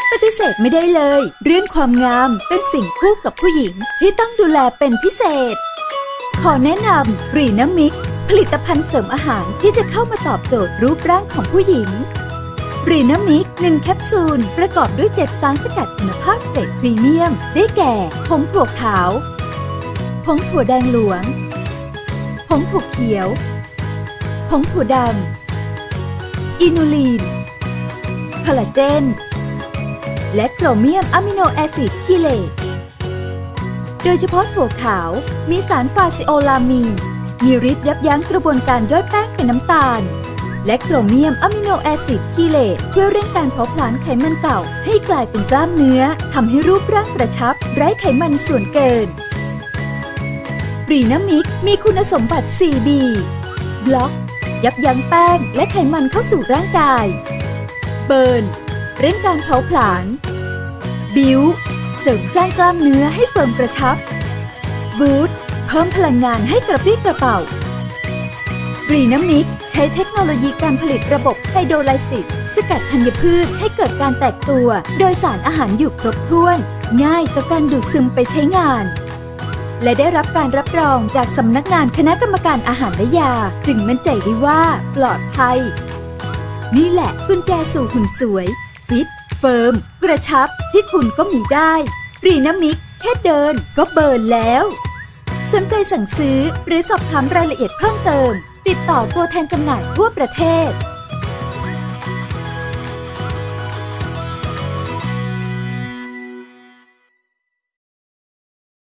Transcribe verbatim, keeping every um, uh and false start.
ปฏิเสธไม่ได้เลยเรื่องความงามเป็นสิ่งคู่กับผู้หญิงที่ต้องดูแลเป็นพิเศษขอแนะนำรีนามิกผลิตภัณฑ์เสริมอาหารที่จะเข้ามาตอบโจทย์รูปร่างของผู้หญิงรีนามิกหนึ่งแคปซูลประกอบด้วยเจ็ดสารสกัดคุณภาพเกรดพรีเมียมได้แก่ผงถั่วขาวผงถั่วแดงหลวงผงถั่วเขียวผงถั่วดำอินูลีนคอลลาเจนและโครเมียมอะมิโนแอซิดคีเลตโดยเฉพาะถั่วขาวมีสารฟาซิโอลามีนมีฤทธิ์ยับยั้งกระบวนการย่อยแป้งเป็นน้ำตาลและโครเมียมอะมิโนแอซิดคีเลตช่วยเร่งการเผาผลาญไขมันเก่าให้กลายเป็นกล้ามเนื้อทำให้รูปร่างกระชับไร้ไขมันส่วนเกินรีนามิกมีคุณสมบัติ โฟร์ บี บล็อกยับยั้งแป้งและไขมันเข้าสู่ร่างกายเบิร์นเร่งการเผาผลาญบิวเสริมสร้างกล้ามเนื้อให้เฟิร์มกระชับบูสต์เพิ่มพลังงานให้กระปรี้กระเป๋ารีนามิกใช้เทคโนโลยีการผลิตระบบไฮโดรไลซิสสกัดธัญพืชให้เกิดการแตกตัวโดยสารอาหารอยู่ครบถ้วนง่ายต่อการดูดซึมไปใช้งานและได้รับการรับรองจากสำนักงานคณะกรรมการอาหารและยาจึงมั่นใจได้ว่าปลอดภัยนี่แหละกุญแจสู่หุ่นสวยฟิตเฟิร์มกระชับที่คุณก็มีได้รีนามิกแค่เดินก็เบิร์นแล้วสนใจสั่งซื้อหรือสอบถามรายละเอียดเพิ่มเติมติดต่อตัวแทนจำหน่ายทั่วประเทศ